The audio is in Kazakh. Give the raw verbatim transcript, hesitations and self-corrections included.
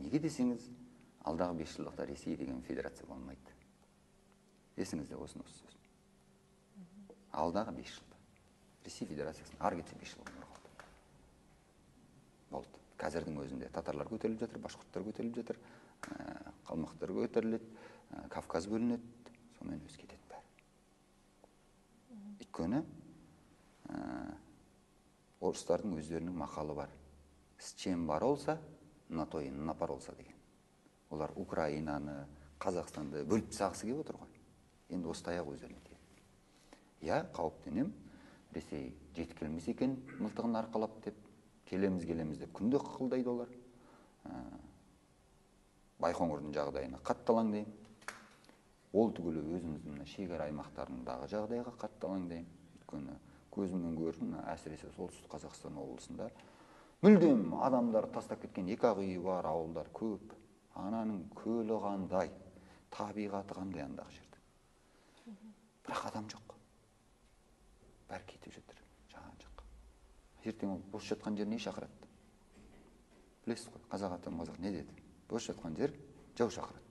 Неге десеңіз, алдағы беш жылдықта Ресей деген федерация болмайды. Есіңізде осыны осы сөз. Алдағы беш жылда Ресей федерациясын ары кетсе беш жыл өмір қалды. Болды. Қазірдің өзінде татарлар көтеріліп жатыр, башқұрттар көтеріліп жатыр, қалмақтар көтеріледі, Кавказ бөлінеді, сонымен өз кетеді бәрі. Өйткені орыстардың өздерінің мақалы бар. С чем боролся, на то и напоролся деген. Олар Украинаны, Қазақстанды бөліп тастағысы келіп отыр ғой. Енді осы таяқ өздеріне тиеді. Я қауіптенем, Ресей жеткілмес екен мылтығын арқалап деп, келеміз келеміз деп күнде қылдайды олар. Байқоңырдың жағдайына қатталаңдайым. Ол түгілі өзіміздің шекара аймақтарындағы жағдайға қатталаңдайым. Өйткені көзімнен көрдім, әсіресе солтүстік Қазақстан облысында мүлдем адамдар тастап кеткен екі ақ үйі бар ауылдар көп. Ананың көлі қандай, табиғаты қандай андағы жерде. Бірақ адам жоқ. Бәрі кетіп жатыр, жаған жаққа. Ертең ол бос жатқан жер не шақырады? Білесіз ғой, қазақ атам қазақ не деді? Бос жатқан жер жау шақырады.